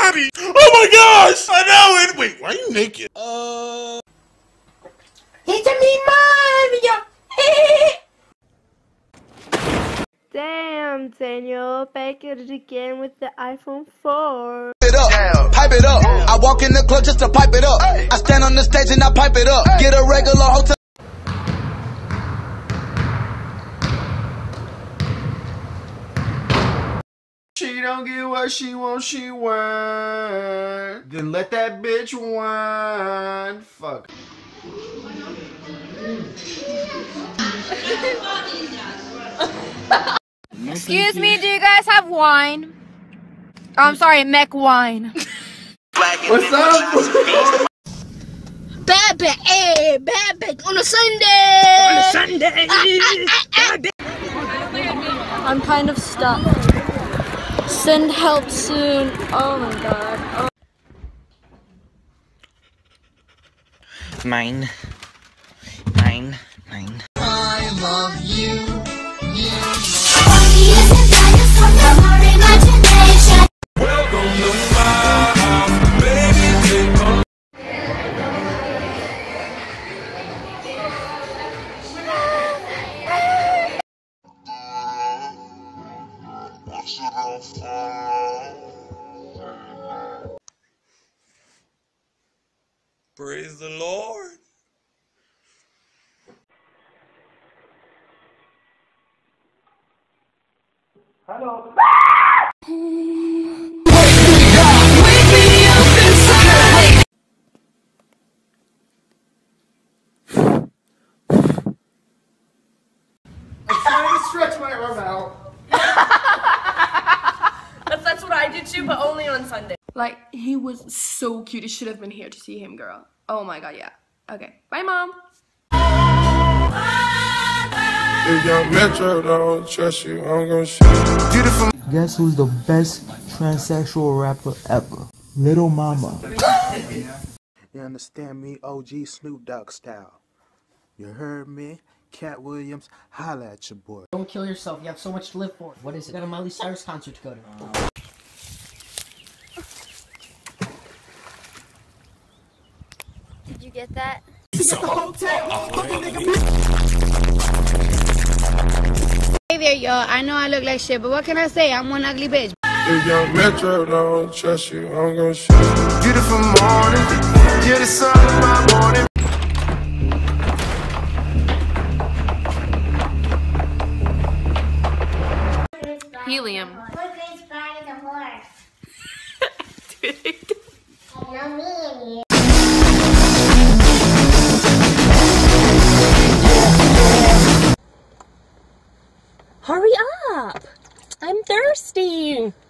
body! Oh my gosh! I know it! Wait, why are you naked? It's a me Mario! Damn, Daniel, back at it again with the iPhone 4. Pipe it up. I walk in the club just to pipe it up. I stand on the stage and I pipe it up. Get a regular hotel. She don't get what she wants, she whine. Then let that bitch whine. Fuck. Excuse me, do you guys have wine? Oh, I'm sorry, mech wine. What's up? Bad bitch on a Sunday! I'm kind of stuck. Send help soon. Oh my god. Oh. Mine. I love you. Welcome to my house, baby, take on. Praise the Lord. Hello. I'm trying to stretch my arm out. That's what I did too, but only on Sunday. Like, he was so cute. You should have been here to see him, girl. Oh my god, yeah. Okay. Bye, Mom. If young Metro don't trust you, I'm gonna shoot. Beautiful. Guess who's the best transsexual rapper ever? Little Mama. You understand me? OG Snoop Dogg style. You heard me? Cat Williams, holla at your boy. Don't kill yourself. You have so much to live for. What is it? You got a Miley Cyrus concert to go to. Did you get that? Hey there, y'all. I know I look like shit, but what can I say? I'm one ugly bitch. If young Metro don't trust you, I'm gonna shoot. Beautiful morning. You're the sun of my morning. Helium. What grade spotted the horse? No, me and you. Hurry up! I'm thirsty.